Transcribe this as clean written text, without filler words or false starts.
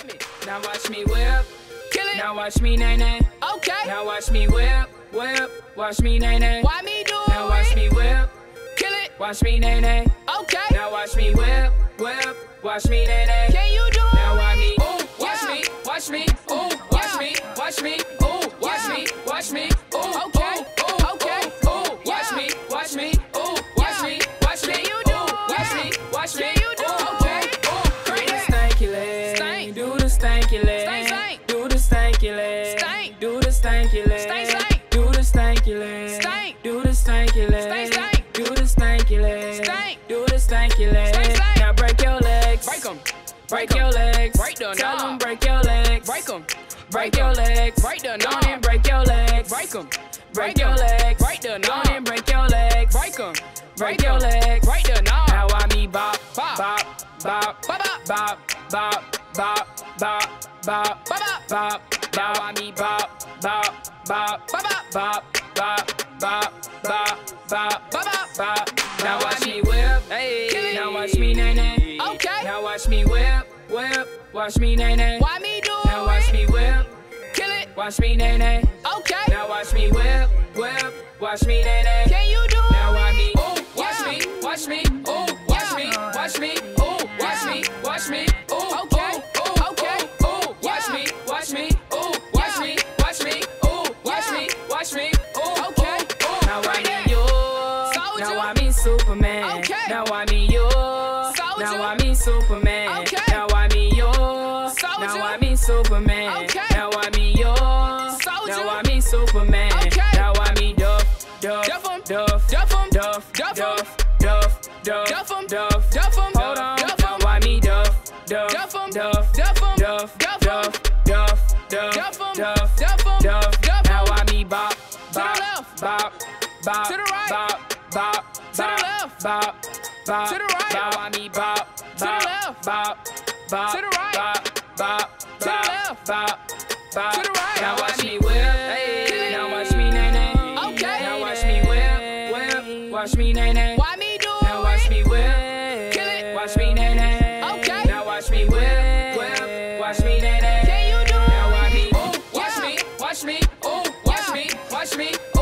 me. Now watch me whip. Kill it. Now watch me nay nay. Okay. Now watch me whip. Watch me nay nay. Why me do it? Now watch me whip. Kill it. Watch me nay nay. Okay. Now watch me whip. Watch me nay nay. Can you do it? Now watch me. Ooh, Watch yeah. me. Watch me. Ooh. Watch me. Watch me. Ooh. Watch Yeah. me. Watch me. Ooh. Okay. Ooh. Okay. Ooh. Watch Yeah. me. Watch me. Ooh. Watch Yeah. me. Watch me. Can you do Ooh. it? Watch me. Watch me. Can you do it? Okay. Bring Do the it. stanky leg. Stank. Do the stanky leg. Stank, stank. Do the stanky leg. Stank. Do the stanky leg. Stank, stank. Do the stanky leg. Stank. Do the stanky leg. Stank, stank. Do the stanky leg. Stank. Do the stanky leg. Stank, stank. Now break your legs. Break 'em. Break your legs. Break the Tell knob. them break your legs. Break 'em. Break your legs. Break the Go on knob. and break your legs. Break 'em. Break your legs. Break the Go on knob. and break your legs. Break 'em. Break your legs. Break the knob. Now I me bop, Bop. bop, bop, Bop, bop. bop, bop, bop, bop, bop, Bop, bop. bop. Now I me bop, bop, bop, Bop, bop. bop, bop, bop, bop, bop, Bop, bop. bop. Now watch me whip. Hey. Now watch me nay nay. Okay. Now watch me whip. Watch me nay nay. Why me do Now watch me whip. Kill it. Watch me nay nay. Okay. Now watch me whip. Watch me nay nay. Can you do it? Now watch me. Ooh, Watch yeah. me. Watch me. Ooh. Watch me. Watch me. Ooh. Watch me. Watch me. Ooh. Okay. Ooh. Okay. Ooh. Watch Yeah. me. Watch me. Ooh. Watch Yeah. me. Watch me. Ooh. Watch Yeah. me. Watch me. Ooh. Okay. Ooh. Now I Right mean there. you. Soldier. Now I mean Superman. Okay. Now I mean you. Soldier. Now I mean Superman. Okay. Now I mean you. Soldier. Now I mean Superman. Okay. Now I mean you. Soldier. Now I mean Superman. Okay. Now I mean Duff, Duff 'em. Duff, Duff 'em. Duff, Duff 'em. Duff, Duff, Duff, Duff 'em. Duff, Duff 'em. Hold on. Duff Now 'em. I mean Duff, Duff, Duff 'em. Duff, Duff 'em. Duff, Duff 'em. Duff, Duff, Duff, Duff 'em. Duff, Duff 'em. Duff. Duff 'em. Now I mean Bop, the Bop, left. Bop, Bop, To the right. Bop, Bop, To the Bop, left. Bop, Bop, To the right. Now I mean Bop, To the Bop, left. Bop, Bop, To the right. Bop, Bop, To the Bop, left. Bop, Bop. To the right. Now watch me whip. Now watch me nay nay. Okay. Now watch me whip. Watch me nay nay. Why me do it? Now watch me whip. Kill it. Watch me nay nay. Okay. Now watch me whip. Watch me nay nay. Can you do it? Now watch me. Ooh, Watch yeah. me. Watch me. Ooh. Watch Yeah. me. Watch me.